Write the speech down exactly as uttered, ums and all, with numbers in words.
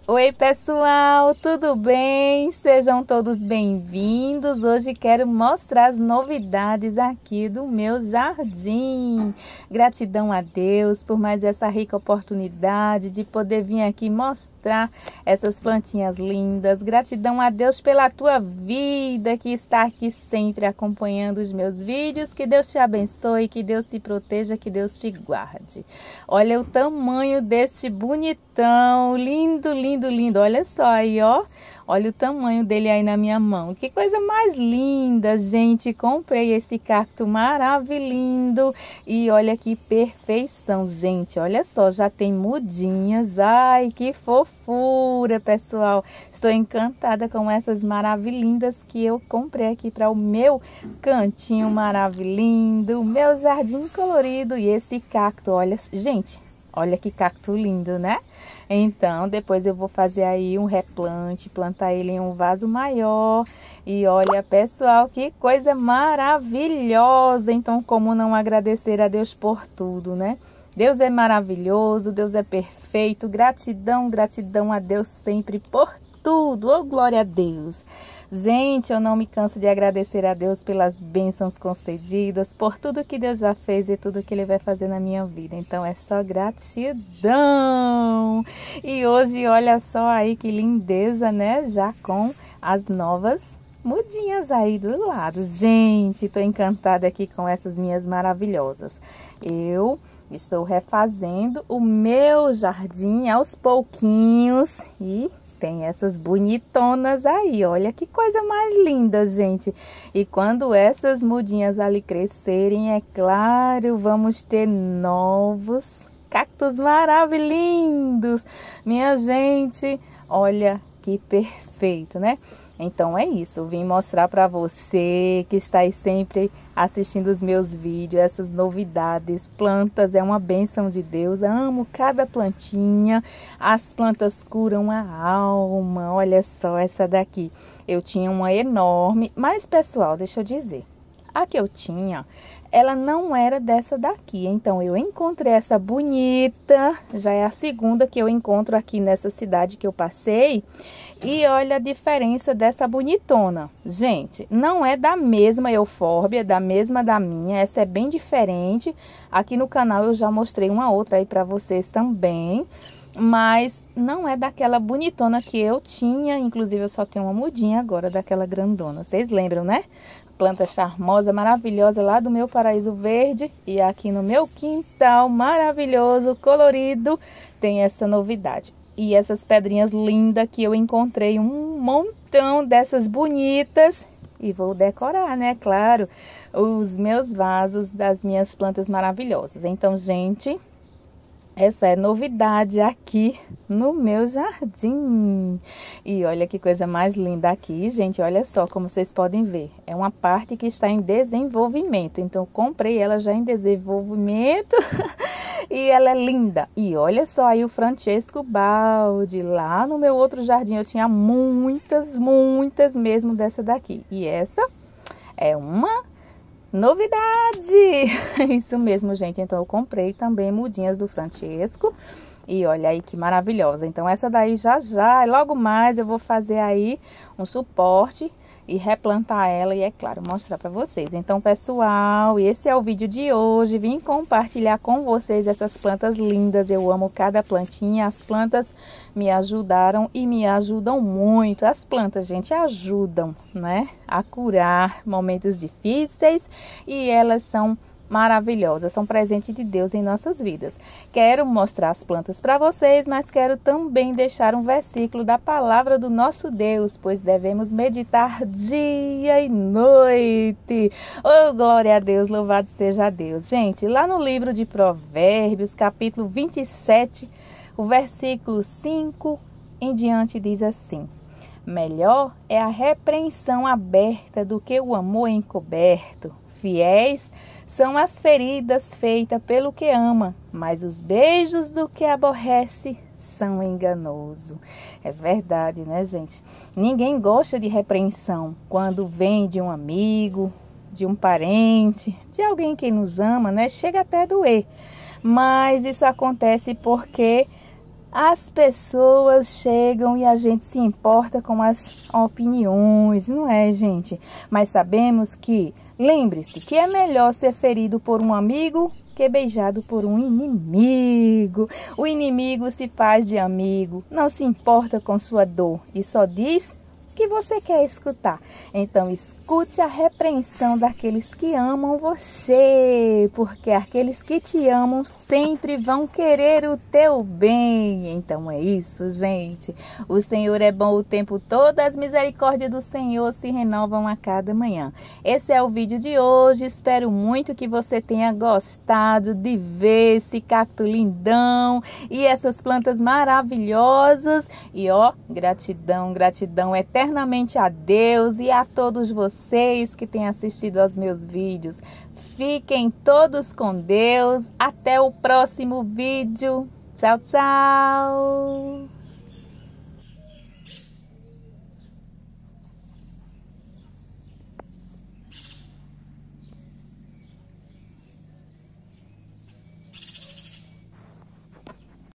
Oi pessoal, tudo bem? Sejam todos bem-vindos. Hoje quero mostrar as novidades aqui do meu jardim. Gratidão a Deus por mais essa rica oportunidade de poder vir aqui mostrar essas plantinhas lindas. Gratidão a Deus pela tua vida que está aqui sempre acompanhando os meus vídeos. Que Deus te abençoe, que Deus te proteja, que Deus te guarde. Olha o tamanho deste bonitão, lindo, lindo. Lindo, lindo, olha só aí, ó, olha o tamanho dele aí na minha mão, que coisa mais linda, gente. Comprei esse cacto maravilhoso e olha que perfeição, gente, olha só, já tem mudinhas, ai, que fofura, pessoal. Estou encantada com essas maravilhindas que eu comprei aqui para o meu cantinho maravilhoso, meu jardim colorido. E esse cacto, olha, gente, olha que cacto lindo, né? Então, depois eu vou fazer aí um replante, plantar ele em um vaso maior. E olha, pessoal, que coisa maravilhosa! Então, como não agradecer a Deus por tudo, né? Deus é maravilhoso, Deus é perfeito. Gratidão, gratidão a Deus sempre por tudo. Oh, glória a Deus! Gente, eu não me canso de agradecer a Deus pelas bênçãos concedidas, por tudo que Deus já fez e tudo que Ele vai fazer na minha vida. Então, é só gratidão. E hoje, olha só aí que lindeza, né? Já com as novas mudinhas aí do lado. Gente, tô encantada aqui com essas minhas maravilhosas. Eu estou refazendo o meu jardim aos pouquinhos e tem essas bonitonas aí, olha que coisa mais linda, gente. E quando essas mudinhas ali crescerem, é claro, vamos ter novos cactos maravilhosos. Minha gente, olha que perfeito, né? Então é isso, vim mostrar para você que está aí sempre assistindo os meus vídeos, essas novidades. Plantas é uma bênção de Deus, amo cada plantinha, as plantas curam a alma. Olha só essa daqui, eu tinha uma enorme, mas pessoal, deixa eu dizer, a que eu tinha, ela não era dessa daqui, então eu encontrei essa bonita, já é a segunda que eu encontro aqui nessa cidade que eu passei. E olha a diferença dessa bonitona. Gente, não é da mesma eufórbia, da mesma da minha, essa é bem diferente. Aqui no canal eu já mostrei uma outra aí para vocês também, mas não é daquela bonitona que eu tinha, inclusive eu só tenho uma mudinha agora daquela grandona. Vocês lembram, né? Planta charmosa, maravilhosa lá do meu paraíso verde. E aqui no meu quintal maravilhoso, colorido, tem essa novidade. E essas pedrinhas lindas que eu encontrei, um montão dessas bonitas. E vou decorar, né? Claro, os meus vasos das minhas plantas maravilhosas. Então, gente, essa é novidade aqui no meu jardim. E olha que coisa mais linda aqui, gente. Olha só como vocês podem ver. É uma parte que está em desenvolvimento. Então, eu comprei ela já em desenvolvimento. E ela é linda. E olha só aí o Francesco Baldi. Lá no meu outro jardim eu tinha muitas, muitas mesmo dessa daqui. E essa é uma novidade. Isso mesmo, gente. Então eu comprei também mudinhas do Francesco. E olha aí que maravilhosa. Então essa daí já já, logo mais eu vou fazer aí um suporte e replantar ela e, é claro, mostrar para vocês. Então, pessoal, esse é o vídeo de hoje. Vim compartilhar com vocês essas plantas lindas. Eu amo cada plantinha. As plantas me ajudaram e me ajudam muito. As plantas, gente, ajudam, né, a curar momentos difíceis e elas são maravilhosas, são presente de Deus em nossas vidas. Quero mostrar as plantas para vocês, mas quero também deixar um versículo da palavra do nosso Deus, pois devemos meditar dia e noite. Oh, glória a Deus, louvado seja Deus. Gente, lá no livro de Provérbios, capítulo vinte e sete, o versículo cinco em diante diz assim: melhor é a repreensão aberta do que o amor encoberto. Fiéis são as feridas feitas pelo que ama, mas os beijos do que aborrece são enganosos. É verdade, né, gente? Ninguém gosta de repreensão quando vem de um amigo, de um parente, de alguém que nos ama, né? Chega até a doer. Mas isso acontece porque as pessoas chegam e a gente se importa com as opiniões, não é, gente? Mas sabemos que, lembre-se, que é melhor ser ferido por um amigo que beijado por um inimigo. O inimigo se faz de amigo, não se importa com sua dor e só diz que você quer escutar. Então escute a repreensão daqueles que amam você, porque aqueles que te amam sempre vão querer o teu bem. Então é isso, gente. O Senhor é bom o tempo todo, as misericórdias do Senhor se renovam a cada manhã. Esse é o vídeo de hoje, espero muito que você tenha gostado de ver esse cacto lindão e essas plantas maravilhosas. E ó, gratidão, gratidão eterna eternamente a Deus e a todos vocês que têm assistido aos meus vídeos. Fiquem todos com Deus. Até o próximo vídeo. Tchau, tchau!